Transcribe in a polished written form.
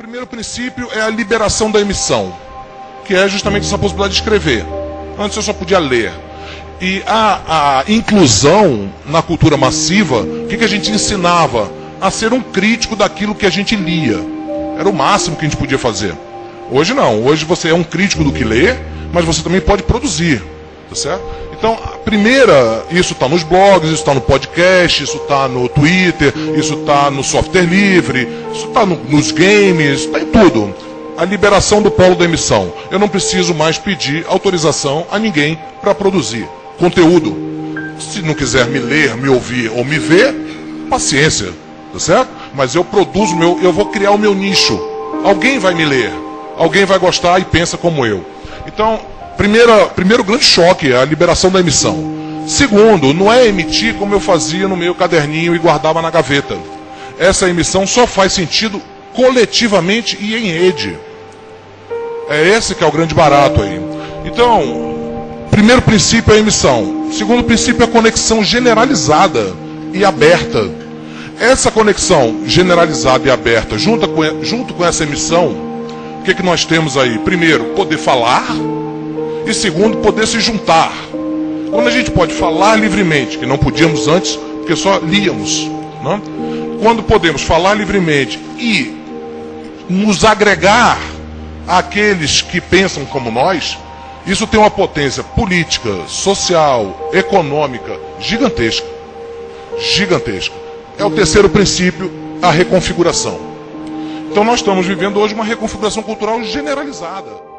primeiro princípio é a liberação da emissão, que é justamente essa possibilidade de escrever. Antes eu só podia ler. E a inclusão na cultura massiva, o que a gente ensinava? A ser um crítico daquilo que a gente lia. Era o máximo que a gente podia fazer. Hoje não. Hoje você é um crítico do que lê, mas você também pode produzir. Tá certo? Então, a primeira, isso está nos blogs, isso está no podcast, isso está no Twitter, isso está no software livre, isso está nos games, está em tudo. A liberação do polo da emissão. Eu não preciso mais pedir autorização a ninguém para produzir conteúdo. Se não quiser me ler, me ouvir ou me ver, paciência, tá certo? Mas eu produzo eu vou criar o meu nicho. Alguém vai me ler, alguém vai gostar e pensa como eu. Então, primeiro grande choque é a liberação da emissão. Segundo, não é emitir como eu fazia no meu caderninho e guardava na gaveta. Essa emissão só faz sentido coletivamente e em rede. É esse que é o grande barato aí. Então, primeiro princípio é a emissão. Segundo princípio é a conexão generalizada e aberta. Essa conexão generalizada e aberta, junto com essa emissão, o que nós temos aí? Primeiro, poder falar. E segundo, poder se juntar. Quando a gente pode falar livremente, que não podíamos antes, porque só líamos. Não? Quando podemos falar livremente e nos agregar àqueles que pensam como nós, isso tem uma potência política, social, econômica gigantesca. Gigantesca. É o terceiro princípio, a reconfiguração. Então nós estamos vivendo hoje uma reconfiguração cultural generalizada.